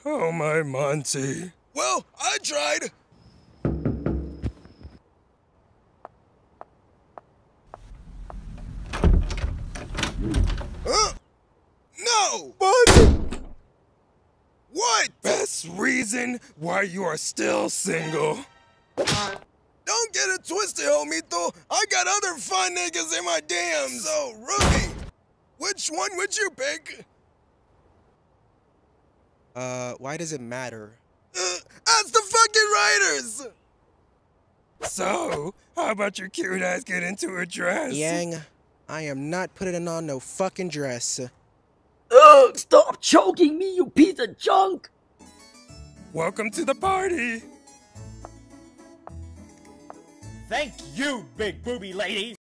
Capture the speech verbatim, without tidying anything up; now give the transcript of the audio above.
Oh my Monty. Well, I tried. Huh? No! What? What? Best reason why you are still single. Don't get it twisted, homito. I got other fun niggas in my D Ms. So, Ruby, which one would you pick? Uh, why does it matter? Uh, ask the fucking writers! So, how about your cute ass get into a dress? Yang, I am not putting on no fucking dress. Ugh, stop choking me, you piece of junk! Welcome to the party. Thank you, big booby lady.